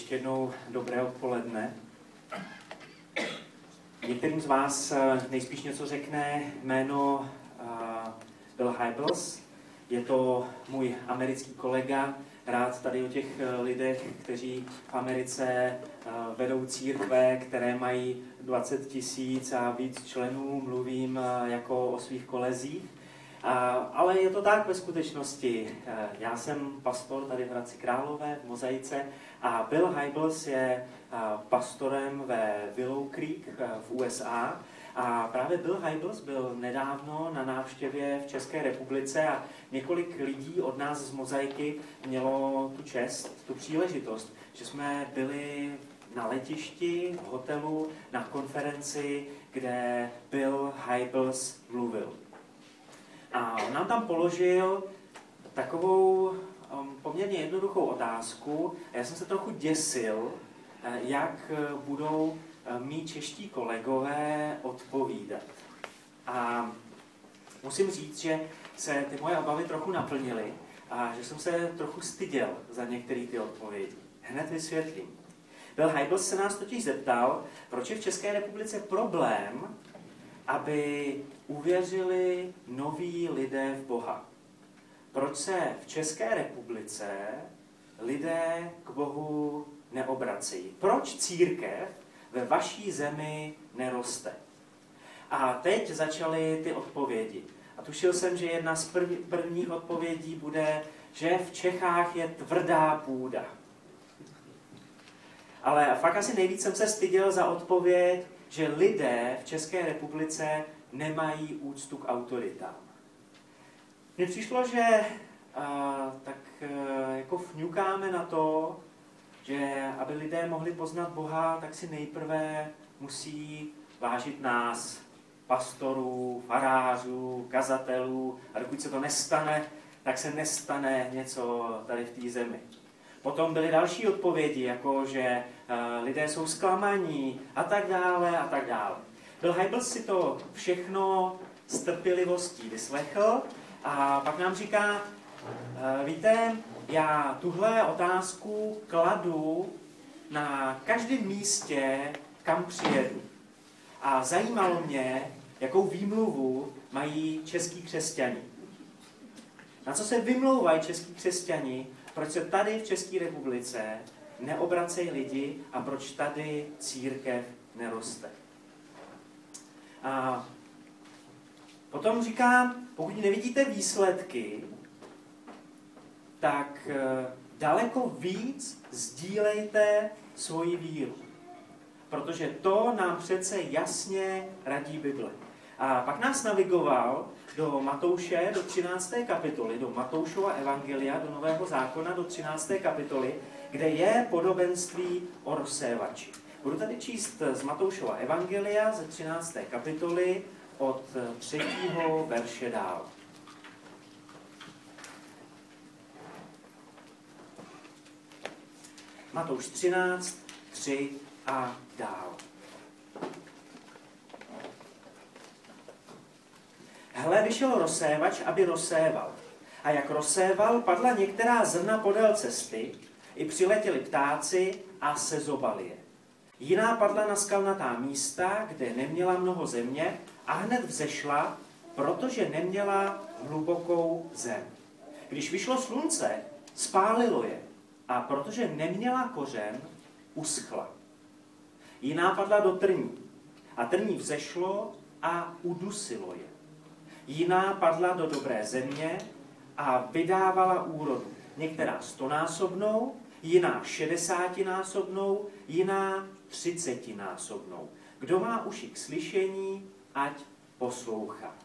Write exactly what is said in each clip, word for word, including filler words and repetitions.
Ještě jednou dobré odpoledne. Některým z vás nejspíš něco řekne jméno Bill Hybels. Je to můj americký kolega. Rád tady o těch lidech, kteří v Americe vedou církve, které mají dvacet tisíc a víc členů, mluvím jako o svých kolezích. Ale je to tak ve skutečnosti. Já jsem pastor tady v Hradci Králové, v Mozaice, a Bill Hybels je pastorem ve Willow Creek v U S A. A právě Bill Hybels byl nedávno na návštěvě v České republice a několik lidí od nás z Mozaiky mělo tu čest, tu příležitost, že jsme byli na letišti, v hotelu, na konferenci, kde Bill Hybels mluvil. A on nám tam položil takovou um, poměrně jednoduchou otázku. Já jsem se trochu děsil, jak budou mí čeští kolegové odpovídat. A musím říct, že se ty moje obavy trochu naplnily a že jsem se trochu styděl za některé ty odpovědi. Hned vysvětlím. Bill Hybels se nás totiž zeptal, proč je v České republice problém, aby uvěřili noví lidé v Boha. Proč se v České republice lidé k Bohu neobracejí? Proč církev ve vaší zemi neroste? A teď začaly ty odpovědi. A tušil jsem, že jedna z prv, prvních odpovědí bude, že v Čechách je tvrdá půda. Ale fakt asi nejvíc jsem se styděl za odpověď, že lidé v České republice nemají úctu k autoritám. Mně přišlo, že a, tak a, jako fňukáme na to, že aby lidé mohli poznat Boha, tak si nejprve musí vážit nás, pastorů, farářů, kazatelů, a dokud se to nestane, tak se nestane něco tady v té zemi. Potom byly další odpovědi, jako že uh, lidé jsou zklamaní a tak dále a tak dále. Bill Hybels si to všechno s trpělivostí vyslechl a pak nám říká, uh, víte, já tuhle otázku kladu na každém místě, kam přijedu. A zajímalo mě, jakou výmluvu mají český křesťani. Na co se vymlouvají český křesťani, proč se tady v České republice neobracejí lidi a proč tady církev neroste. A potom říkám, pokud nevidíte výsledky, tak daleko víc sdílejte svoji víru. Protože to nám přece jasně radí Bible. A pak nás navigoval do Matouše, do třinácté kapitoly, do Matoušova evangelia, do Nového zákona, do třinácté kapitoly, kde je podobenství o rozsévači. Budu tady číst z Matoušova evangelia ze třinácté kapitoly od třetího verše dál. Matouš třináct, tři a dál. Hle, vyšel rozsévač, aby rozséval. A jak rozséval, padla některá zrna podél cesty, i přiletěli ptáci a sezobali je. Jiná padla na skalnatá místa, kde neměla mnoho země a hned vzešla, protože neměla hlubokou zem. Když vyšlo slunce, spálilo je a protože neměla kořen, uschla. Jiná padla do trní a trní vzešlo a udusilo je. Jiná padla do dobré země a vydávala úrodu. Některá stonásobnou, jiná šedesátinásobnou, jiná třicetinásobnou. Kdo má uši k slyšení, ať poslouchá.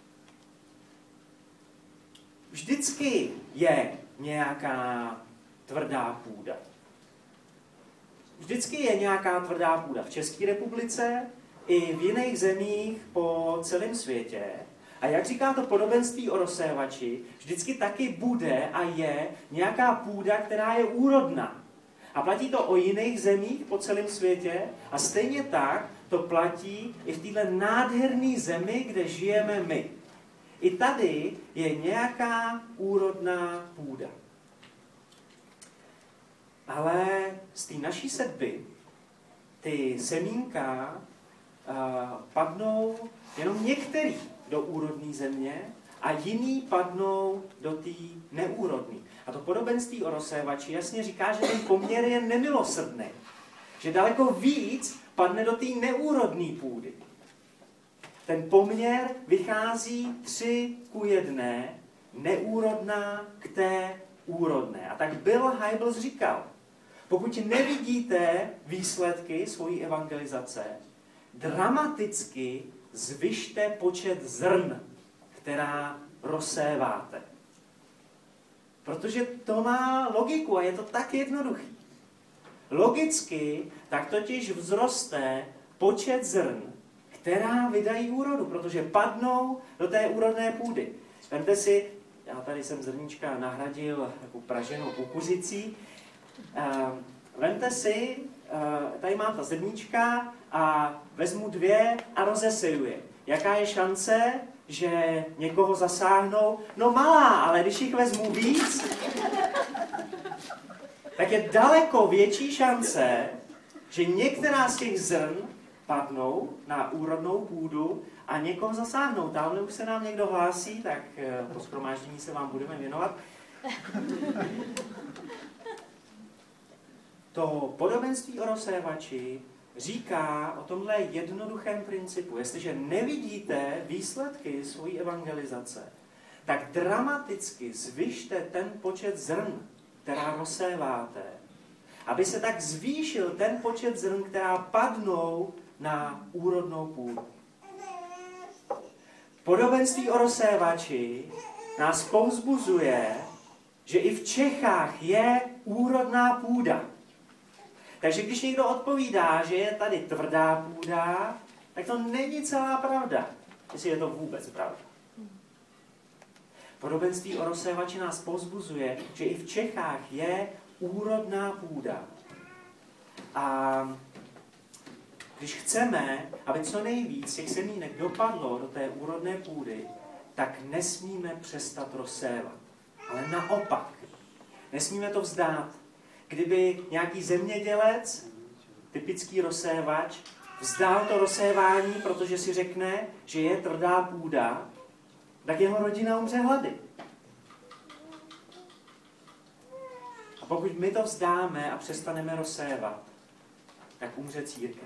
Vždycky je nějaká tvrdá půda. Vždycky je nějaká tvrdá půda v České republice i v jiných zemích po celém světě. A jak říká to podobenství o rozsévači, vždycky taky bude a je nějaká půda, která je úrodná. A platí to o jiných zemích po celém světě a stejně tak to platí i v této nádherné zemi, kde žijeme my. I tady je nějaká úrodná půda. Ale z té naší sedby ty semínka uh, padnou jenom některý do úrodné země a jiný padnou do té neúrodné. A to podobenství o rozsévači jasně říká, že ten poměr je nemilosrdný. Že daleko víc padne do té neúrodné půdy. Ten poměr vychází tři ku jedné, neúrodná k té úrodné. A tak Bill Hybels říkal, pokud nevidíte výsledky svojí evangelizace, dramaticky zvyšte počet zrn, která rozséváte. Protože to má logiku a je to tak jednoduchý. Logicky tak totiž vzroste počet zrn, která vydají úrodu, protože padnou do té úrodné půdy. Vemte si, já tady jsem zrníčka nahradil jako praženou kukuřicí. Vemte si, tady mám ta zrníčka a vezmu dvě a rozeseju je. Jaká je šance, že někoho zasáhnou? No malá, ale když jich vezmu víc, tak je daleko větší šance, že některá z těch zrn padnou na úrodnou půdu a někoho zasáhnou. Tamhle už se nám někdo hlásí, tak po shromáždění se vám budeme věnovat. To podobenství o rozsévači říká o tomhle jednoduchém principu. Jestliže nevidíte výsledky svojí evangelizace, tak dramaticky zvyšte ten počet zrn, která rozséváte, aby se tak zvýšil ten počet zrn, která padnou na úrodnou půdu. Podobenství o rozsévači nás povzbuzuje, že i v Čechách je úrodná půda. Takže když někdo odpovídá, že je tady tvrdá půda, tak to není celá pravda, jestli je to vůbec pravda. Podobenství o rozsévači nás povzbuzuje, že i v Čechách je úrodná půda. A když chceme, aby co nejvíc těch semínek dopadlo do té úrodné půdy, tak nesmíme přestat rozsévat. Ale naopak, nesmíme to vzdát. Kdyby nějaký zemědělec, typický rozsévač, vzdál to rozsévání, protože si řekne, že je tvrdá půda, tak jeho rodina umře hlady. A pokud my to vzdáme a přestaneme rozsévat, tak umře církev.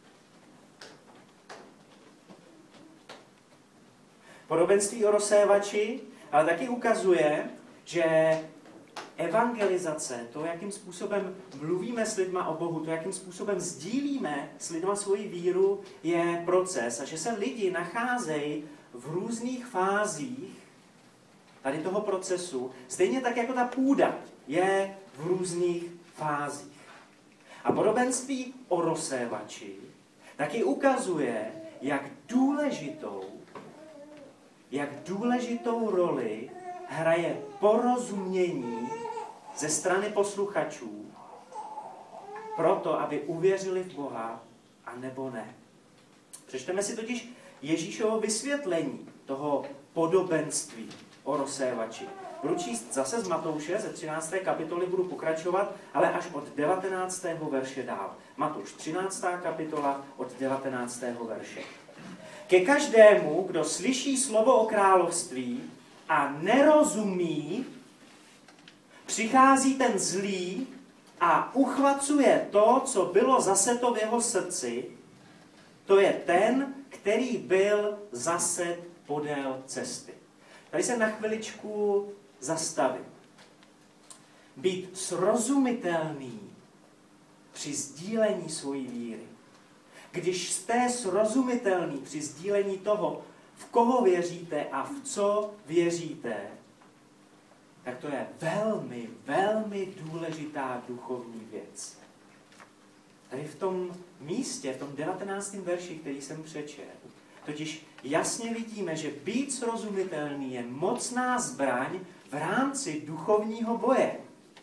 Podobenství o rozsévači ale taky ukazuje, že evangelizace, to, jakým způsobem mluvíme s lidma o Bohu, to, jakým způsobem sdílíme s lidma svoji víru, je proces. A že se lidi nacházejí v různých fázích tady toho procesu, stejně tak jako ta půda je v různých fázích. A podobenství o rozsévači taky ukazuje, jak důležitou, jak důležitou roli hraje porozumění ze strany posluchačů proto, aby uvěřili v Boha, a nebo ne. Přečteme si totiž Ježíšovo vysvětlení toho podobenství o rozsévači. Budu číst zase z Matouše, ze třinácté kapitoly budu pokračovat, ale až od devatenáctého verše dál. Matouš třináctá kapitola od devatenáctého verše. Ke každému, kdo slyší slovo o království a nerozumí, přichází ten zlý a uchvacuje to, co bylo zaseto v jeho srdci. To je ten, který byl zaset podél cesty. Tady se na chviličku zastavím. Být srozumitelný při sdílení svojí víry. Když jste srozumitelný při sdílení toho, v koho věříte a v co věříte, tak to je velmi, velmi důležitá duchovní věc. Tady v tom místě, v tom devatenáctém verši, který jsem přečetl, totiž jasně vidíme, že být srozumitelný je mocná zbraň v rámci duchovního boje.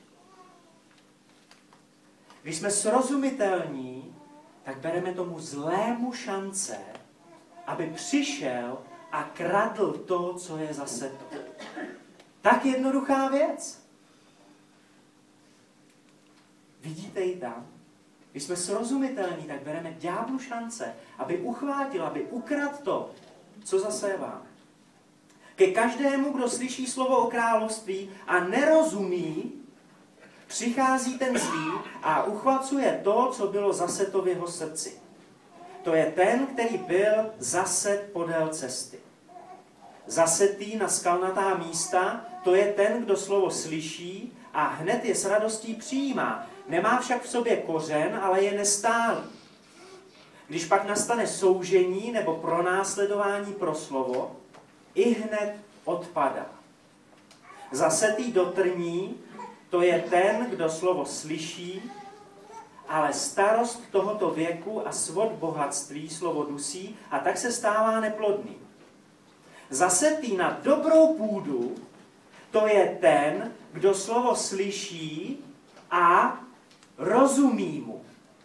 Když jsme srozumitelní, tak bereme tomu zlému šance, aby přišel a kradl to, co je zaseto. Tak jednoduchá věc. Vidíte ji tam? Když jsme srozumitelní, tak bereme ďáblu šance, aby uchvátil, aby ukradl to, co zaséváme. Ke každému, kdo slyší slovo o království a nerozumí, přichází ten zlý a uchvacuje to, co bylo zaseto v jeho srdci. To je ten, který byl zaset podél cesty. Zasetý na skalnatá místa, to je ten, kdo slovo slyší a hned je s radostí přijímá. Nemá však v sobě kořen, ale je nestálý. Když pak nastane soužení nebo pronásledování pro slovo, i hned odpadá. Zasetý do trní, to je ten, kdo slovo slyší, ale starost tohoto věku a svod bohatství slovo dusí a tak se stává neplodný. Zasetý na dobrou půdu, to je ten, kdo slovo slyší a rozumí mu.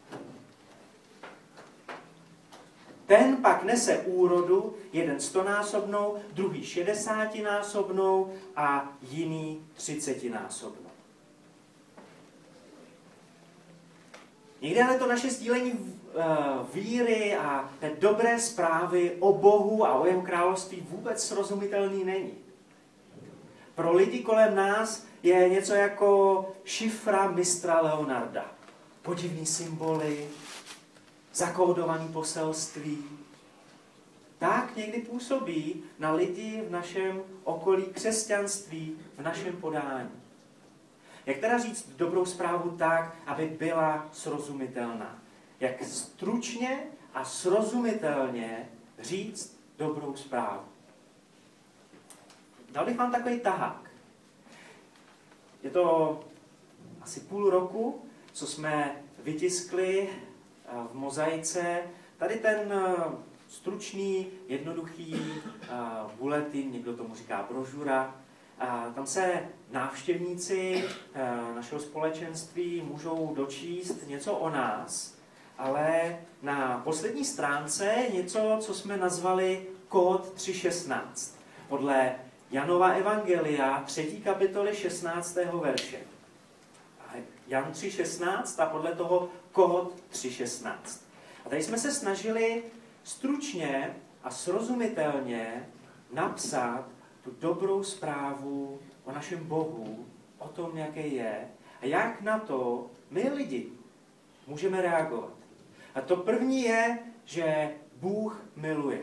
Ten pak nese úrodu, jeden stonásobnou, druhý šedesátinásobnou a jiný třicetinásobnou. Někdy ale to naše sdílení víry a té dobré zprávy o Bohu a o jeho království vůbec srozumitelný není. Pro lidi kolem nás je něco jako šifra mistra Leonarda. Podivný symboly, zakódované poselství. Tak někdy působí na lidi v našem okolí křesťanství, v našem podání. Jak teda říct dobrou zprávu tak, aby byla srozumitelná? Jak stručně a srozumitelně říct dobrou zprávu? Dal bych vám takový tahák. Je to asi půl roku, co jsme vytiskli v mozaice tady ten stručný, jednoduchý bulletin, někdo tomu říká brožura. A tam se návštěvníci našeho společenství můžou dočíst něco o nás, ale na poslední stránce je něco, co jsme nazvali kód tři šestnáct. Podle Janova evangelia, třetí kapitoly šestnáctého verše. Jan tři šestnáct a podle toho kód tři šestnáct. A tady jsme se snažili stručně a srozumitelně napsat tu dobrou zprávu o našem Bohu, o tom, jaký je a jak na to my lidi můžeme reagovat. A to první je, že Bůh miluje.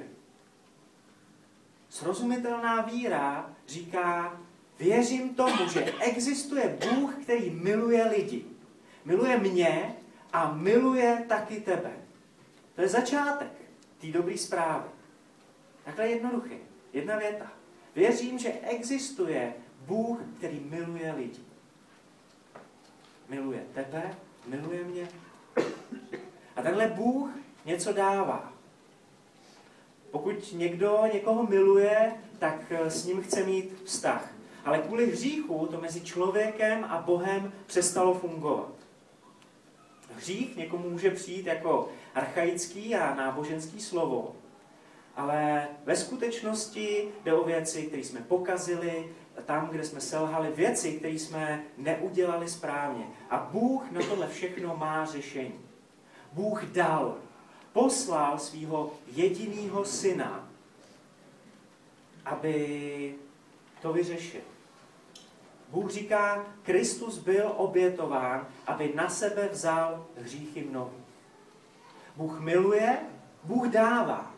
Srozumitelná víra říká, věřím tomu, že existuje Bůh, který miluje lidi. Miluje mě a miluje taky tebe. To je začátek té dobré zprávy. Takhle jednoduchý. Jedna věta. Věřím, že existuje Bůh, který miluje lidi. Miluje tebe, miluje mě. A tenhle Bůh něco dává. Pokud někdo někoho miluje, tak s ním chce mít vztah. Ale kvůli hříchu to mezi člověkem a Bohem přestalo fungovat. Hřích někomu může přijít jako archaický a náboženský slovo, ale ve skutečnosti jde o věci, které jsme pokazili, tam, kde jsme selhali, věci, které jsme neudělali správně. A Bůh na tohle všechno má řešení. Bůh dal, poslal svého jediného syna, aby to vyřešil. Bůh říká, Kristus byl obětován, aby na sebe vzal hříchy mnohých. Bůh miluje, Bůh dává.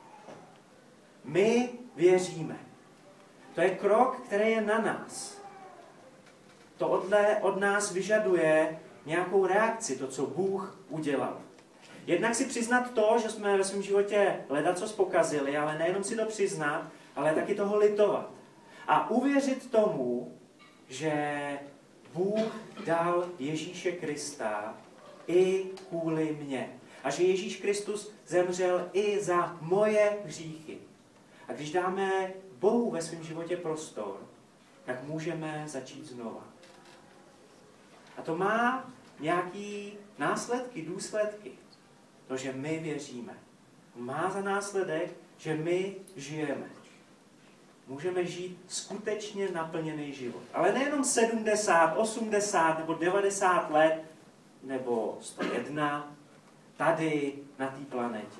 My věříme. To je krok, který je na nás. To odle, od nás vyžaduje nějakou reakci, to, co Bůh udělal. Jednak si přiznat to, že jsme ve svém životě ledacos pokazili, ale nejenom si to přiznat, ale taky toho litovat. A uvěřit tomu, že Bůh dal Ježíše Krista i kvůli mně. A že Ježíš Kristus zemřel i za moje hříchy. A když dáme Bohu ve svém životě prostor, tak můžeme začít znova. A to má nějaký následky, důsledky. To, že my věříme. Má za následek, že my žijeme. Můžeme žít skutečně naplněný život. Ale nejenom sedmdesát, osmdesát nebo devadesát let nebo sto jedna tady na té planetě.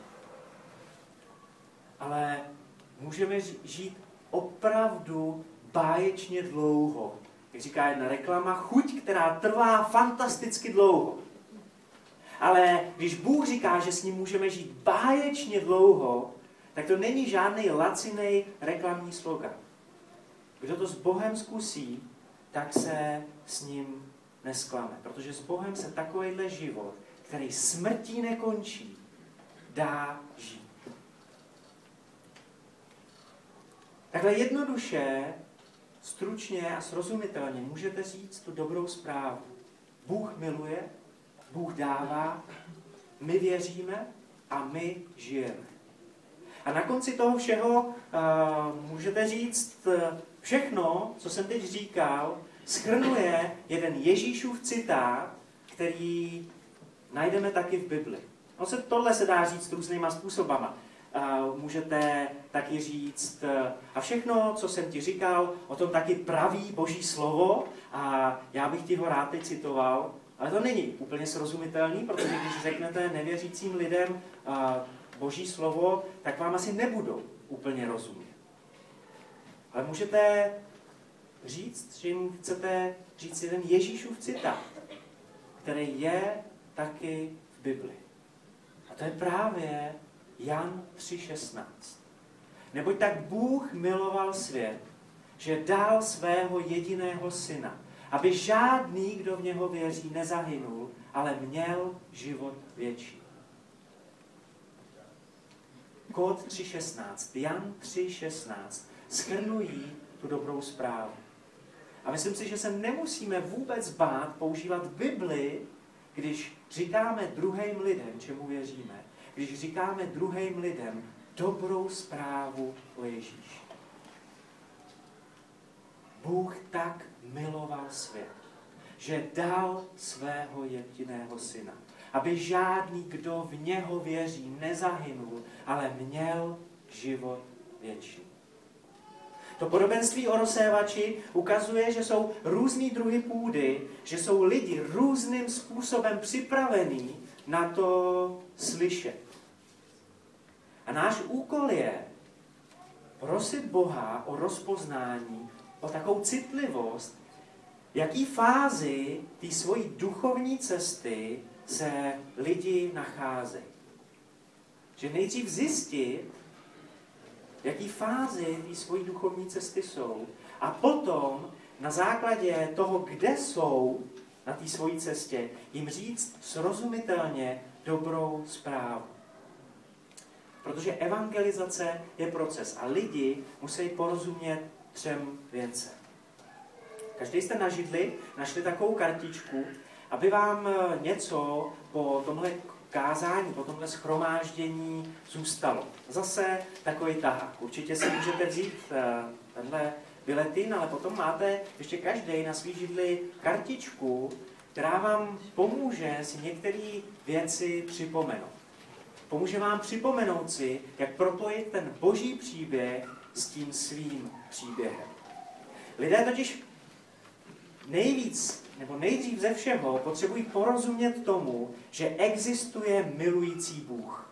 Ale můžeme žít opravdu báječně dlouho. Jak říká jedna reklama, chuť, která trvá fantasticky dlouho. Ale když Bůh říká, že s ním můžeme žít báječně dlouho, tak to není žádný lacinej reklamní slogan. Kdo to s Bohem zkusí, tak se s ním nesklame. Protože s Bohem se takovýhle život, který smrtí nekončí, dá žít. Takhle jednoduše, stručně a srozumitelně můžete říct tu dobrou zprávu. Bůh miluje, Bůh dává, my věříme a my žijeme. A na konci toho všeho uh, můžete říct, uh, všechno, co jsem teď říkal, shrnuje jeden Ježíšův citát, který najdeme taky v Bibli. No se, tohle se dá říct různýma způsobama. Uh, můžete taky říct, uh, a všechno, co jsem ti říkal, o tom taky praví Boží slovo a já bych ti ho rád teď citoval, ale to není úplně srozumitelný, protože když řeknete nevěřícím lidem uh, Boží slovo, tak vám asi nebudou úplně rozumět. Ale můžete říct, že jim chcete říct jeden Ježíšův citát, který je taky v Bibli. A to je právě Jan tři šestnáct. Neboť tak Bůh miloval svět, že dal svého jediného syna, aby žádný, kdo v něho věří, nezahynul, ale měl život věčný. Kód tři šestnáct, Jan tři šestnáct shrnují tu dobrou zprávu. A myslím si, že se nemusíme vůbec bát používat Bibli, když říkáme druhým lidem, čemu věříme. Když říkáme druhým lidem dobrou zprávu o Ježíši. Bůh tak miloval svět, že dal svého jediného syna, aby žádný, kdo v něho věří, nezahynul, ale měl život věčný. To podobenství o rozsévači ukazuje, že jsou různý druhy půdy, že jsou lidi různým způsobem připravení na to slyšet. A náš úkol je prosit Boha o rozpoznání, o takovou citlivost, v jaký fázi té svojí duchovní cesty se lidi nacházejí. Že nejdřív zjistit, v jaký fázi té svojí duchovní cesty jsou, a potom na základě toho, kde jsou na té svojí cestě, jim říct srozumitelně dobrou zprávu. Protože evangelizace je proces a lidi musí porozumět třem věcem. Každý jste na židli našli takovou kartičku, aby vám něco po tomhle kázání, po tomhle shromáždění zůstalo. Zase takový tahák. Určitě si můžete vzít tenhle biletin, ale potom máte ještě každý na svý židli kartičku, která vám pomůže si některé věci připomenout. Pomůže vám připomenout si, jak propojit ten boží příběh s tím svým příběhem. Lidé totiž nejvíc, nebo nejdřív ze všeho potřebují porozumět tomu, že existuje milující Bůh.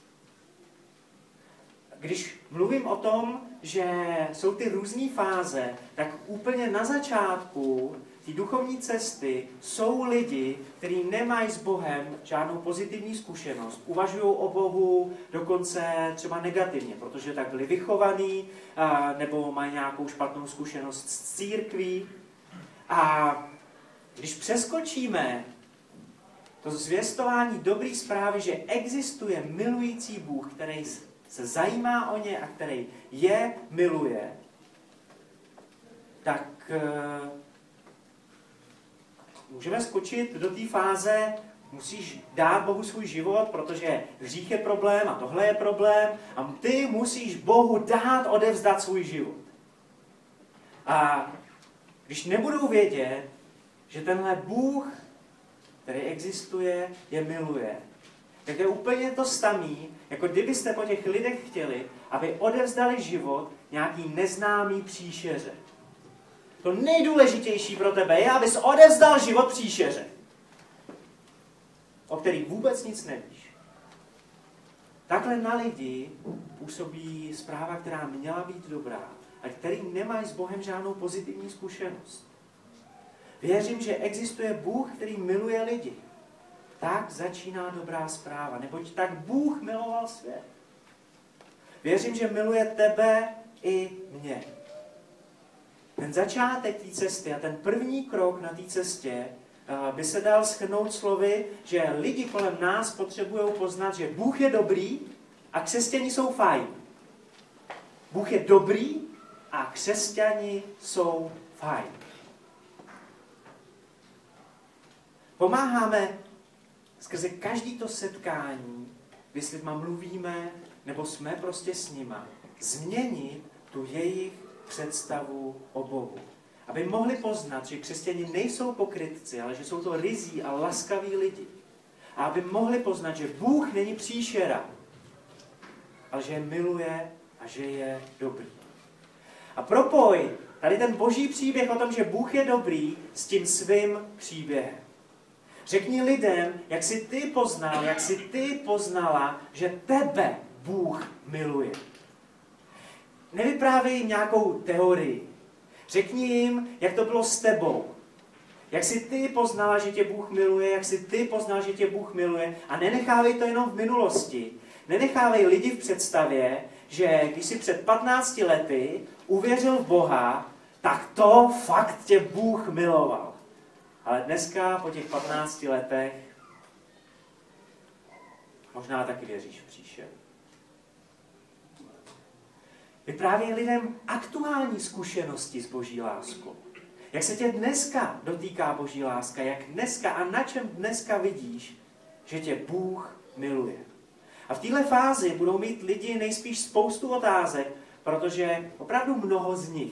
Když mluvím o tom, že jsou ty různé fáze, tak úplně na začátku té duchovní cesty jsou lidi, kteří nemají s Bohem žádnou pozitivní zkušenost. Uvažují o Bohu dokonce třeba negativně, protože tak byli vychovaní, nebo mají nějakou špatnou zkušenost s církví. A když přeskočíme to zvěstování dobré zprávy, že existuje milující Bůh, který se zajímá o ně a který je miluje, tak uh, můžeme skočit do té fáze, musíš dát Bohu svůj život, protože hřích je problém a tohle je problém a ty musíš Bohu dát, odevzdat svůj život. A když nebudou vědět, že tenhle Bůh, který existuje, je miluje, tak je úplně to samý, jako kdybyste po těch lidech chtěli, aby odevzdali život nějaký neznámý příšeře. To nejdůležitější pro tebe je, abys odevzdal život příšeře. o kterých vůbec nic nevíš. Takhle na lidi působí zpráva, která měla být dobrá, a který nemají s Bohem žádnou pozitivní zkušenost. Věřím, že existuje Bůh, který miluje lidi. Tak začíná dobrá zpráva, neboť tak Bůh miloval svět. Věřím, že miluje tebe i mě. Ten začátek té cesty a ten první krok na té cestě by se dal shrnout slovy, že lidi kolem nás potřebují poznat, že Bůh je dobrý a křesťani jsou fajn. Bůh je dobrý a křesťani jsou fajn. Pomáháme skrze každý to setkání, kdy s lidma mluvíme, nebo jsme prostě s nima, změnit tu jejich představu o Bohu. Aby mohli poznat, že křesťani nejsou pokrytci, ale že jsou to ryzí a laskaví lidi. A aby mohli poznat, že Bůh není příšera, ale že je miluje a že je dobrý. A propoj tady ten boží příběh o tom, že Bůh je dobrý, s tím svým příběhem. Řekni lidem, jak jsi ty poznal, jak jsi ty poznala, že tebe Bůh miluje. Nevyprávěj jim nějakou teorii. Řekni jim, jak to bylo s tebou. Jak jsi ty poznala, že tě Bůh miluje, jak jsi ty poznal, že tě Bůh miluje. A nenechávej to jenom v minulosti. Nenechávej lidi v představě, že když jsi před patnácti lety uvěřil v Boha, tak to fakt tě Bůh miloval. Ale dneska, po těch patnácti letech, možná taky věříš v příšeru. Vyprávěj lidem aktuální zkušenosti s boží láskou. Jak se tě dneska dotýká boží láska, jak dneska a na čem dneska vidíš, že tě Bůh miluje. A v téhle fázi budou mít lidi nejspíš spoustu otázek, protože opravdu mnoho z nich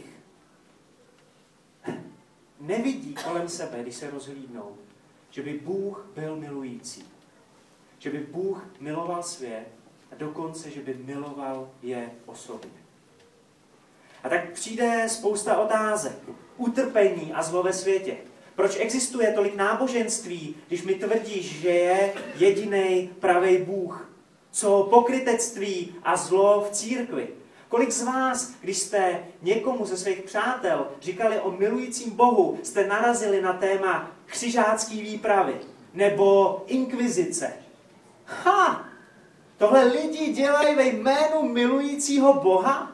nevidí kolem sebe, když se rozhlídnou, že by Bůh byl milující. Že by Bůh miloval svět a dokonce, že by miloval je osobně. A tak přijde spousta otázek. Utrpení a zlo ve světě. Proč existuje tolik náboženství, když mi tvrdíš, že je jedinej pravý Bůh? Co pokrytectví a zlo v církvi? Kolik z vás, když jste někomu ze svých přátel říkali o milujícím Bohu, jste narazili na téma křižácký výpravy nebo inkvizice? Ha! Tohle lidi dělají ve jménu milujícího Boha?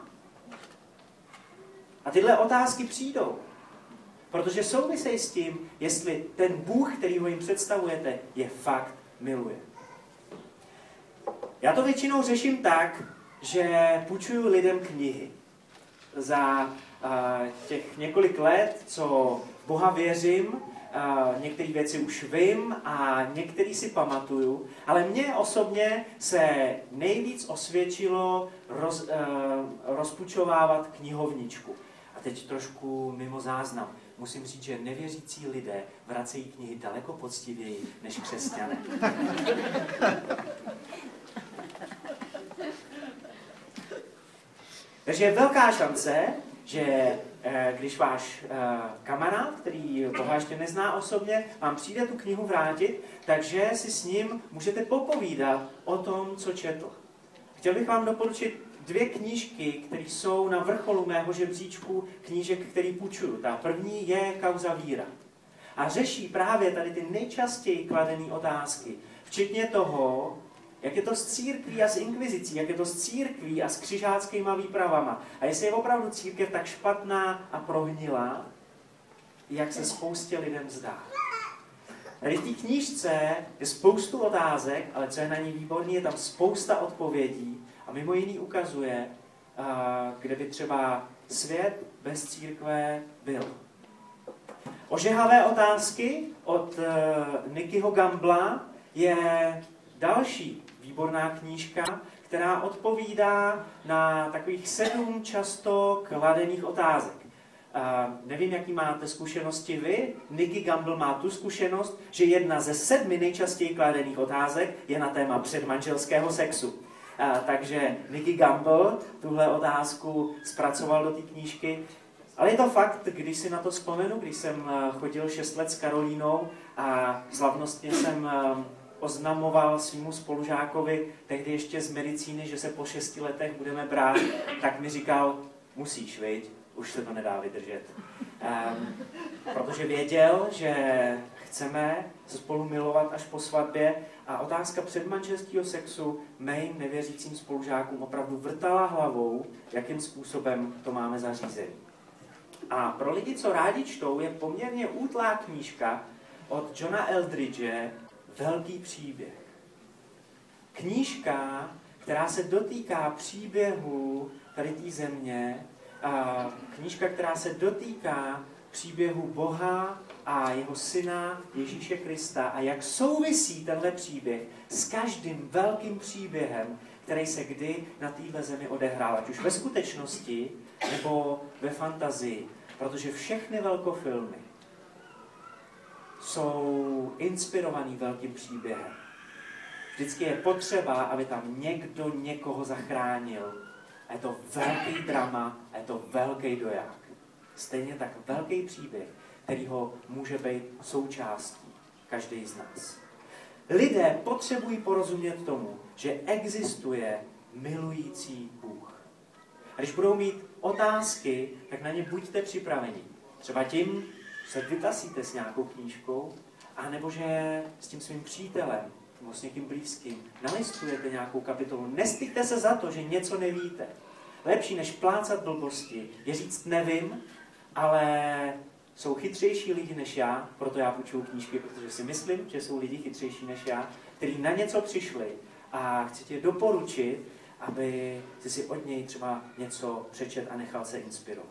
A tyhle otázky přijdou, protože souvisejí s tím, jestli ten Bůh, který ho jim představujete, je fakt miluje. Já to většinou řeším tak, že půjčuju lidem knihy. Za uh, těch několik let, co v Boha věřím, uh, některé věci už vím a některé si pamatuju, ale mně osobně se nejvíc osvědčilo roz, uh, rozpůjčovávat knihovničku. A teď trošku mimo záznam. Musím říct, že nevěřící lidé vracejí knihy daleko poctivěji než křesťané. Takže je velká šance, že když váš kamarád, který Boha ještě nezná osobně, vám přijde tu knihu vrátit, takže si s ním můžete popovídat o tom, co četl. Chtěl bych vám doporučit dvě knížky, které jsou na vrcholu mého žebříčku knížek, který půjčuju. Ta první je Kauza víra. A řeší právě tady ty nejčastěji kladené otázky, včetně toho, jak je to s církví a s inkvizicí, jak je to s církví a s křižáckýma výpravama. A jestli je opravdu církev tak špatná a prohnilá, jak se spoustě lidem zdá. Tady v té knížce je spoustu otázek, ale co je na ní výborný, je tam spousta odpovědí a mimo jiný ukazuje, kde by třeba svět bez církve byl. Ožehavé otázky od Nickyho Gambla je další výborná knížka, která odpovídá na takových sedm často kladených otázek. Uh, nevím, jaký máte zkušenosti vy. Nicky Gamble má tu zkušenost, že jedna ze sedmi nejčastěji kladených otázek je na téma předmanželského sexu. Uh, takže Nicky Gamble tuhle otázku zpracoval do té knížky. Ale je to fakt, když si na to vzpomenu, když jsem chodil šest let s Karolínou a slavnostně jsem oznamoval svýmu spolužákovi, tehdy ještě z medicíny, že se po šesti letech budeme brát, tak mi říkal, musíš, viď? Už se to nedá vydržet. Um, protože věděl, že chceme se spolu milovat až po svatbě a otázka předmanželského sexu mým nevěřícím spolužákům opravdu vrtala hlavou, jakým způsobem to máme zařízený. A pro lidi, co rádi čtou, je poměrně útlá knížka od Johna Eldridge, Velký příběh. Knížka, která se dotýká příběhu tady té země, a knížka, která se dotýká příběhu Boha a jeho syna Ježíše Krista a jak souvisí tenhle příběh s každým velkým příběhem, který se kdy na téhle zemi odehrál, ať už ve skutečnosti nebo ve fantazii, protože všechny velkofilmy jsou inspirovaný velkým příběhem. Vždycky je potřeba, aby tam někdo někoho zachránil. A je to velký drama, a je to velký doják. Stejně tak velký příběh, kterýho může být součástí každý z nás. Lidé potřebují porozumět tomu, že existuje milující Bůh. A když budou mít otázky, tak na ně buďte připraveni. Třeba tím se vytasíte s nějakou knížkou, anebo že s tím svým přítelem, nebo s někým blízkým, nalistujete nějakou kapitolu. Nestyďte se za to, že něco nevíte. Lepší než plácat blbosti je říct nevím, ale jsou chytřejší lidi než já, proto já půjčuju knížky, protože si myslím, že jsou lidi chytřejší než já, kteří na něco přišli a chci tě doporučit, aby jsi si od něj třeba něco přečet a nechal se inspirovat.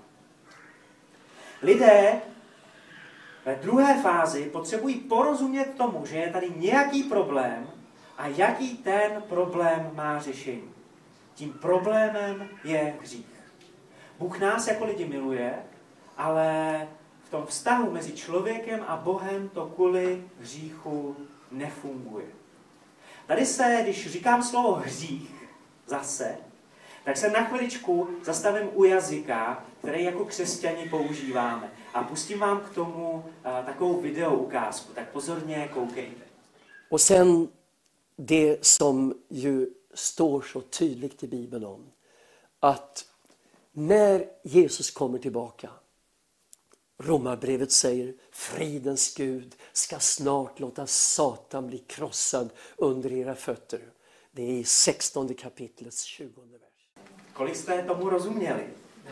Lidé ve druhé fázi potřebují porozumět tomu, že je tady nějaký problém a jaký ten problém má řešení. Tím problémem je hřích. Bůh nás jako lidi miluje, ale v tom vztahu mezi člověkem a Bohem to kvůli hříchu nefunguje. Tady se, když říkám slovo hřích zase, tak se na chviličku zastavím u jazyka, který jako křesťani používáme. A pustím vám k tomu uh, takovou video ukázku, tak pozorně koukejte. Och sen det som ju står så tydligt i Bibeln om att när Jesus kommer tillbaka, Romarbrevet säger fridens Gud ska snart låta Satan bli krossad under era fötter. Det är i sextonde kapitlets tjugonde vers. Kolik jste tomu rozuměli?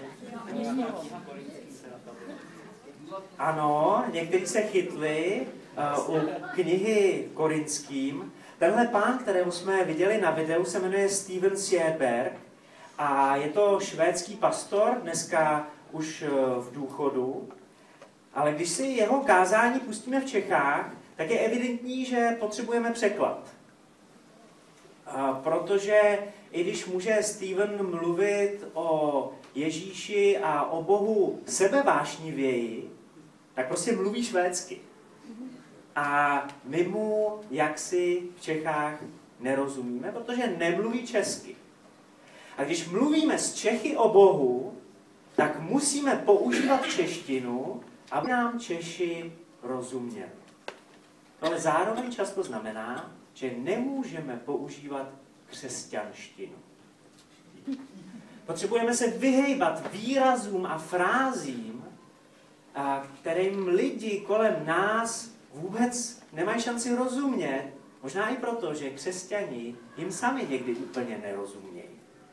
Ano, někteří se chytli uh, u knihy Korinským. Tenhle pán, kterého jsme viděli na videu, se jmenuje Steven Sjöberg a je to švédský pastor, dneska už uh, v důchodu. Ale když si jeho kázání pustíme v Čechách, tak je evidentní, že potřebujeme překlad. Uh, protože i když může Steven mluvit o Ježíši a o Bohu sebevášnivěji, tak prostě mluví švédsky. A my mu jaksi v Čechách nerozumíme, protože nemluví česky. A když mluvíme s Čechy o Bohu, tak musíme používat češtinu, aby nám Češi rozuměli. Ale zároveň často znamená, že nemůžeme používat křesťanštinu. Potřebujeme se vyhejbat výrazům a frázím, kterým lidi kolem nás vůbec nemají šanci rozumět, možná i proto, že křesťani jim sami někdy úplně nerozumějí.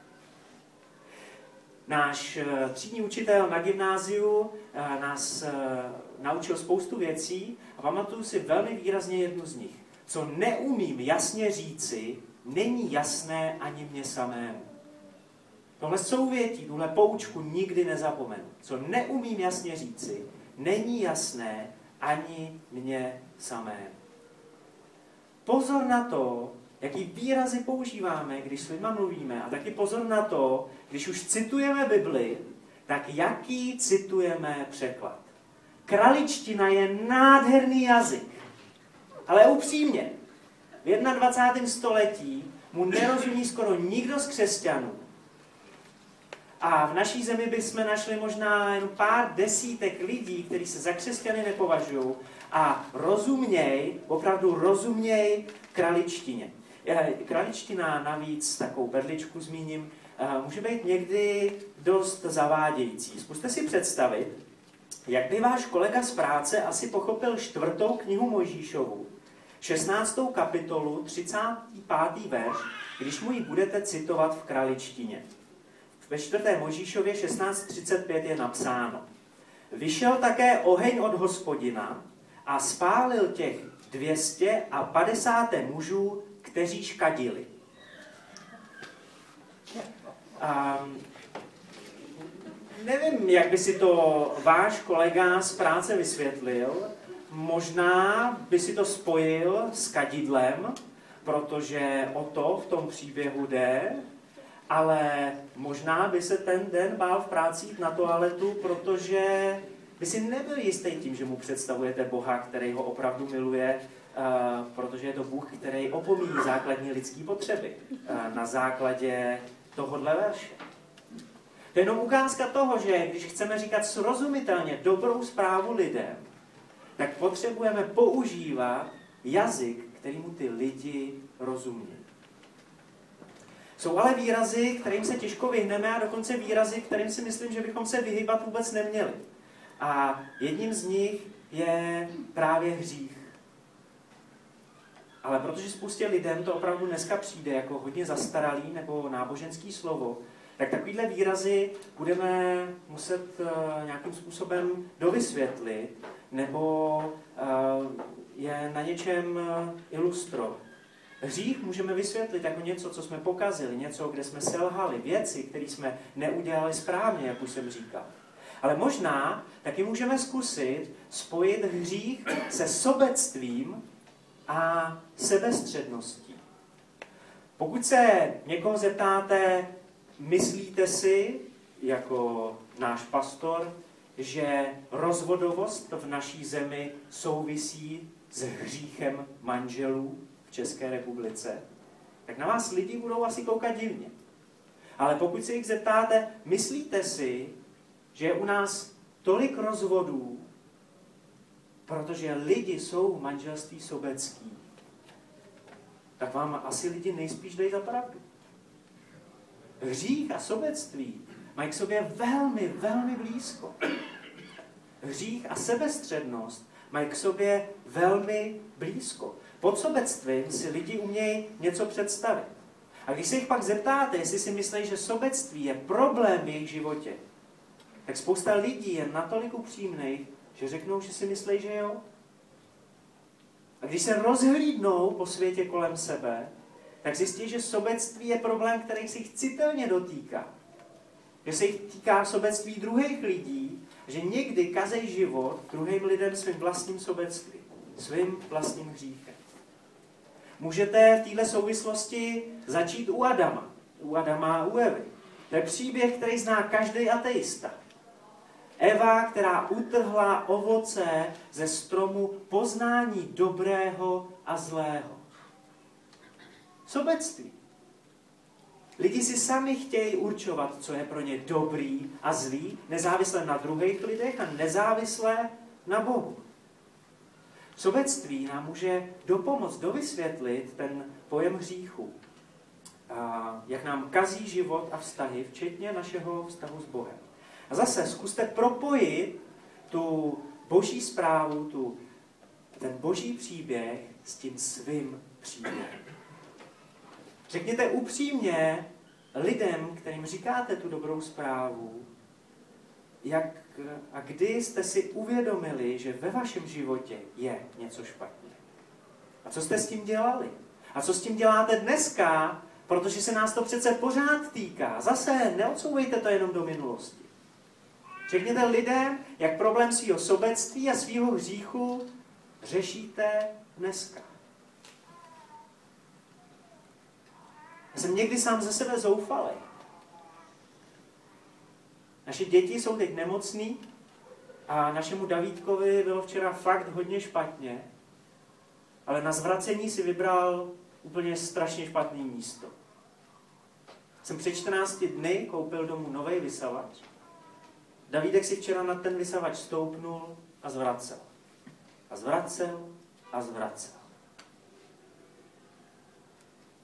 Náš třídní učitel na gymnáziu nás naučil spoustu věcí a pamatuju si velmi výrazně jednu z nich. Co neumím jasně říci, není jasné ani mně samému. Tohle souvětí, tuhle poučku nikdy nezapomenu. Co neumím jasně říci, není jasné ani mně samému. Pozor na to, jaký výrazy používáme, když s lidma mluvíme, a taky pozor na to, když už citujeme Bibli, tak jaký citujeme překlad. Kraličtina je nádherný jazyk, ale upřímně, v dvacátém prvním století mu nerozumí skoro nikdo z křesťanů. A v naší zemi bychom našli možná jen pár desítek lidí, kteří se za křesťany nepovažují a rozuměj, opravdu rozuměj kraličtině. Kraličtina, navíc takovou berličku zmíním, může být někdy dost zavádějící. Zkuste si představit, jak by váš kolega z práce asi pochopil čtvrtou knihu Mojžíšovu, šestnáctou kapitolu, třicátý pátý verš, když mu ji budete citovat v kraličtině. Ve čtvrté Mojžíšově šestnáct třicet pět je napsáno: Vyšel také oheň od Hospodina a spálil těch dvě stě padesát mužů, kteří škadili. Um, nevím, jak by si to váš kolega z práce vysvětlil. Možná by si to spojil s kadidlem, protože o to v tom příběhu jde, ale možná by se ten den bál v práci jít na toaletu, protože by si nebyl jistý tím, že mu představujete Boha, který ho opravdu miluje, Uh, protože je to Bůh, který opomíjí základní lidské potřeby uh, na základě tohohle verše. To je jenom ukázka toho, že když chceme říkat srozumitelně dobrou zprávu lidem, tak potřebujeme používat jazyk, kterýmu ty lidi rozumí. Jsou ale výrazy, kterým se těžko vyhneme, a dokonce výrazy, kterým si myslím, že bychom se vyhybat vůbec neměli. A jedním z nich je právě hřích. Ale protože spoustě lidem to opravdu dneska přijde jako hodně zastaralý nebo náboženský slovo, tak takovýhle výrazy budeme muset uh, nějakým způsobem dovysvětlit nebo uh, je na něčem uh, ilustrovat. Hřích můžeme vysvětlit jako něco, co jsme pokazili, něco, kde jsme selhali, věci, které jsme neudělali správně, jak už jsem říkal. Ale možná taky můžeme zkusit spojit hřích se sobectvím a sebestředností. Pokud se někoho zeptáte, myslíte si, jako náš pastor, že rozvodovost v naší zemi souvisí s hříchem manželů v České republice, tak na vás lidi budou asi koukat divně. Ale pokud se jich zeptáte, myslíte si, že je u nás tolik rozvodů, protože lidi jsou v manželství sobecký, tak vám asi lidi nejspíš dají za pravdu. Hřích a sobectví mají k sobě velmi, velmi blízko. Hřích a sebestřednost mají k sobě velmi blízko. Pod sobectvím si lidi umějí něco představit. A když se jich pak zeptáte, jestli si myslí, že sobectví je problém v jejich životě, tak spousta lidí je natolik upřímných, že řeknou, že si myslí, že jo. A když se rozhlídnou po světě kolem sebe, tak zjistí, že sobectví je problém, který se jich citelně dotýká. Že se jich týká sobectví druhých lidí, že někdy kazej život druhým lidem svým vlastním sobectvím, svým vlastním hříchem. Můžete v této souvislosti začít u Adama. U Adama a u Evy. To je příběh, který zná každý ateista. Eva, která utrhla ovoce ze stromu poznání dobrého a zlého. Sobectví. Lidi si sami chtějí určovat, co je pro ně dobrý a zlý, nezávisle na druhých lidech a nezávisle na Bohu. Sobectví nám může dopomoct dovysvětlit ten pojem hříchu. A jak nám kazí život a vztahy, včetně našeho vztahu s Bohem. A zase zkuste propojit tu boží zprávu, tu, ten boží příběh s tím svým příběhem. Řekněte upřímně lidem, kterým říkáte tu dobrou zprávu, jak a kdy jste si uvědomili, že ve vašem životě je něco špatně. A co jste s tím dělali? A co s tím děláte dneska, protože se nás to přece pořád týká. Zase neodsouvejte to jenom do minulosti. Řekněte lidem, jak problém svého sobectví a svého hříchu řešíte dneska. Já jsem někdy sám ze sebe zoufalý. Naše děti jsou teď nemocný a našemu Davídkovi bylo včera fakt hodně špatně, ale na zvracení si vybral úplně strašně špatný místo. Jsem před čtrnácti dny koupil domů nový vysavač. Davídek si včera na ten vysavač stoupnul a zvracel. A zvracel a zvracel.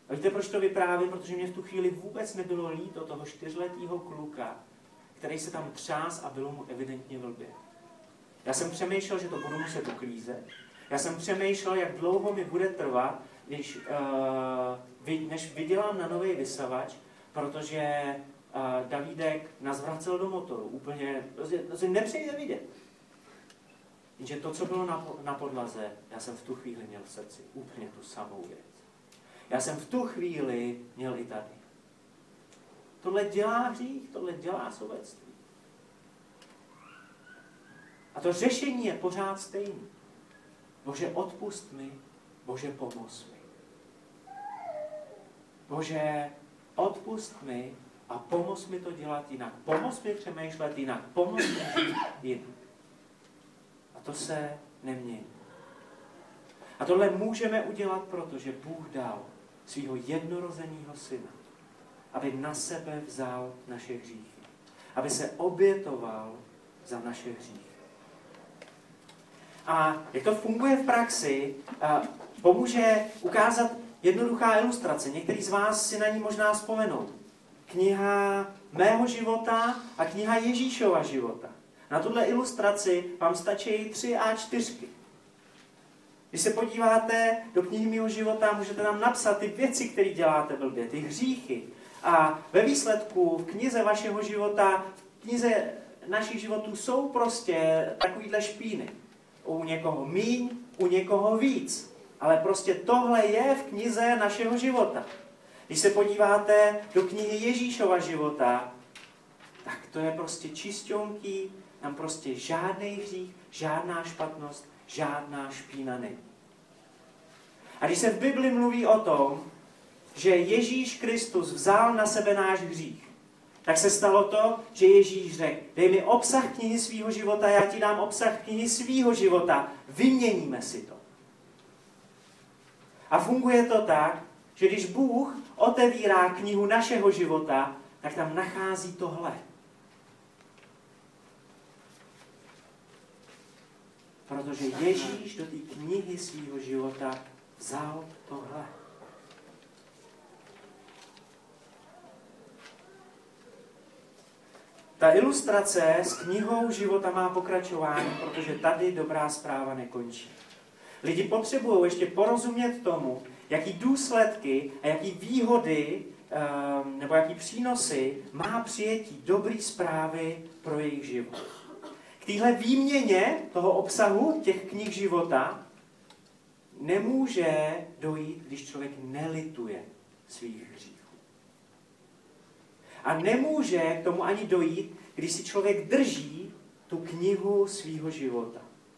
A víte, proč to vyprávím? Protože mě v tu chvíli vůbec nebylo líto toho čtyřletého kluka, který se tam třás a bylo mu evidentně blbě. Já jsem přemýšlel, že to budu muset uklízet. Já jsem přemýšlel, jak dlouho mi bude trvat, když, uh, než vydělám na nový vysavač, protože uh, Davídek nás vracel do motoru. Úplně, to si nepřejde vidět. Jenže to, co bylo na, na podlaze, já jsem v tu chvíli měl v srdci úplně tu samou věc. Já jsem v tu chvíli měl i tady. Tohle dělá hřích, tohle dělá sobectví. A to řešení je pořád stejné. Bože, odpust mi, Bože, pomoz mi. Bože, odpust mi a pomoz mi to dělat jinak. Pomoz mi přemýšlet jinak. Pomoz mi žít jinak. A to se nemění. A tohle můžeme udělat, protože Bůh dal svého jednorozeného syna, aby na sebe vzal naše hříchy. Aby se obětoval za naše hříchy. A jak to funguje v praxi, pomůže ukázat jednoduchá ilustrace. Některý z vás si na ní možná vzpomenou. Kniha mého života a kniha Ježíšova života. Na tuhle ilustraci vám stačí tři á čtyřky. Když se podíváte do knihy mého života, můžete tam napsat ty věci, které děláte blbě, ty hříchy. A ve výsledku v knize vašeho života, v knize našich životů jsou prostě takovýhle špíny. U někoho míň, u někoho víc. Ale prostě tohle je v knize našeho života. Když se podíváte do knihy Ježíšova života, tak to je prostě čisťonký, tam prostě žádný hřích, žádná špatnost, žádná špína není. A když se v Bibli mluví o tom, že Ježíš Kristus vzal na sebe náš hřích, tak se stalo to, že Ježíš řekl, dej mi obsah knihy svýho života, já ti dám obsah knihy svýho života, vyměníme si to. A funguje to tak, že když Bůh otevírá knihu našeho života, tak tam nachází tohle. Protože Ježíš do té knihy svýho života vzal tohle. Ta ilustrace s knihou života má pokračování, protože tady dobrá zpráva nekončí. Lidi potřebují ještě porozumět tomu, jaký důsledky a jaký výhody nebo jaký přínosy má přijetí dobré zprávy pro jejich život. K téhle výměně toho obsahu těch knih života nemůže dojít, když člověk nelituje svých hříchů. A nemůže k tomu ani dojít, když si člověk drží tu knihu svýho života.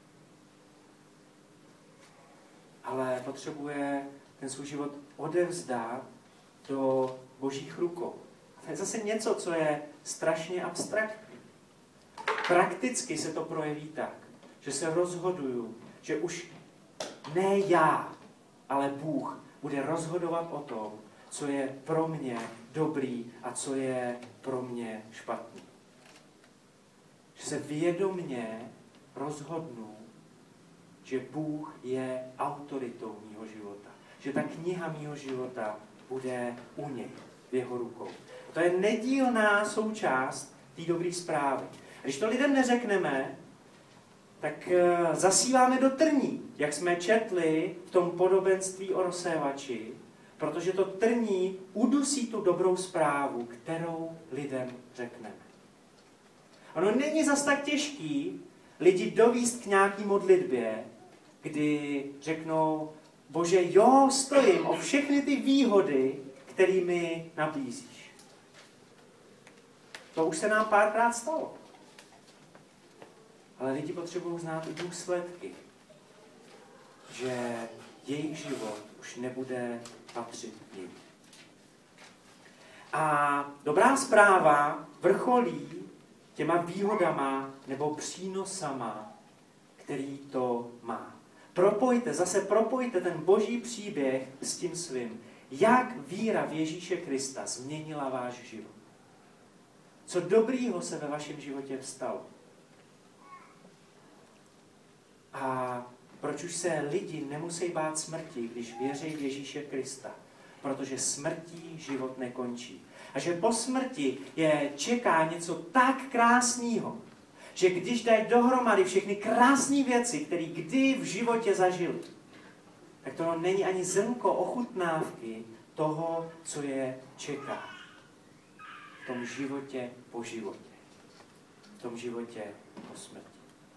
Ale potřebuje ten svůj život odevzdat do Božích rukou. To je zase něco, co je strašně abstraktní. Prakticky se to projeví tak, že se rozhoduju, že už ne já, ale Bůh bude rozhodovat o tom, co je pro mě dobrý a co je pro mě špatný. Že se vědomně rozhodnu, že Bůh je autoritou mýho života. Že ta kniha mýho života bude u něj, v jeho rukou. To je nedílná součást té dobré zprávy. A když to lidem neřekneme, tak zasíláme do trní, jak jsme četli v tom podobenství o rozsévači, protože to trní udusí tu dobrou zprávu, kterou lidem řekneme. Ono není zas tak těžký lidi dovíst k nějaký modlitbě, kdy řeknou, Bože, jo, stojím o všechny ty výhody, které mi nabízíš. To už se nám párkrát stalo. Ale lidi potřebují znát i důsledky, že jejich život už nebude patřit jim. A dobrá zpráva vrcholí těma výhodama nebo přínosama, který to má. Propojte, zase propojte ten boží příběh s tím svým. Jak víra v Ježíše Krista změnila váš život? Co dobrýho se ve vašem životě stalo? A proč už se lidi nemusí bát smrti, když věří v Ježíše Krista? protože smrtí život nekončí. A že po smrti je čeká něco tak krásného, že když dají dohromady všechny krásné věci, které kdy v životě zažili, tak to není ani zrnko ochutnávky toho, co je čeká. V tom životě po životě. V tom životě po smrti.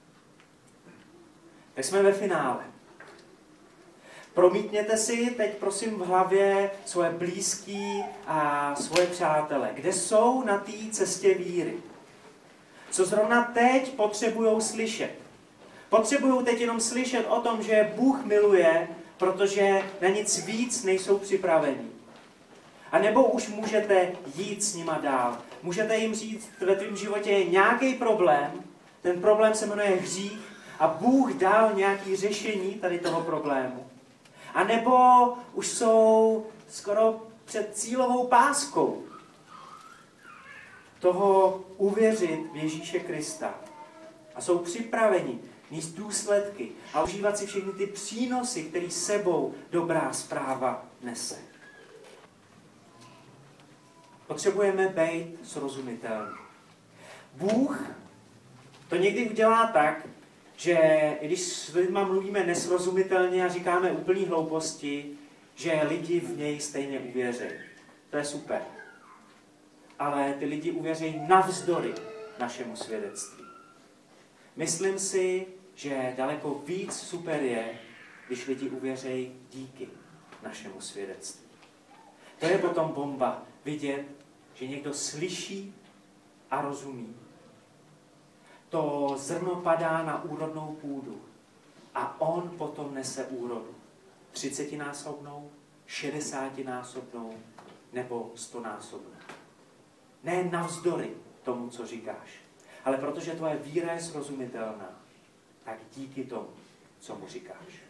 Tak jsme ve finále. Promítněte si teď prosím v hlavě svoje blízký a svoje přátele. Kde jsou na té cestě víry? Co zrovna teď potřebujou slyšet? Potřebují teď jenom slyšet o tom, že Bůh miluje, protože na nic víc nejsou připraveni. A nebo už můžete jít s nima dál. Můžete jim říct, ve tvém životě je nějaký problém, ten problém se jmenuje hřích a Bůh dal nějaké řešení tady toho problému. A nebo už jsou skoro před cílovou páskou toho uvěřit v Ježíše Krista. A jsou připraveni nést důsledky a užívat si všechny ty přínosy, které sebou dobrá zpráva nese. Potřebujeme být srozumitelní. Bůh to někdy udělá tak, že i když s lidma mluvíme nesrozumitelně a říkáme úplný hlouposti, že lidi v něj stejně uvěří. To je super. Ale ty lidi uvěří navzdory našemu svědectví. Myslím si, že daleko víc super je, když lidi uvěří díky našemu svědectví. To je potom bomba vidět, že někdo slyší a rozumí. To zrno padá na úrodnou půdu a on potom nese úrodu. třicetinásobnou, šedesátinásobnou nebo stonásobnou. Ne navzdory tomu, co říkáš, ale protože tvoje víra je srozumitelná, tak díky tomu, co mu říkáš.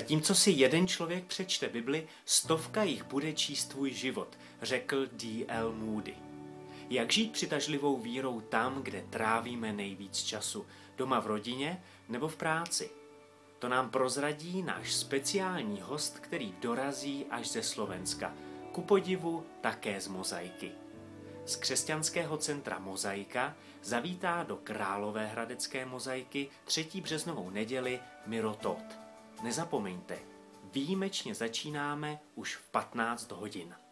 Zatímco si jeden člověk přečte Bibli, stovka jich bude číst tvůj život, řekl D L Moody. Jak žít přitažlivou vírou tam, kde trávíme nejvíc času, doma v rodině nebo v práci? To nám prozradí náš speciální host, který dorazí až ze Slovenska, ku podivu také z Mozaiky. Z křesťanského centra Mozaika zavítá do Královéhradecké Mozaiky třetí březnovou neděli Miro Todt. Nezapomeňte, výjimečně začínáme už v patnáct hodin.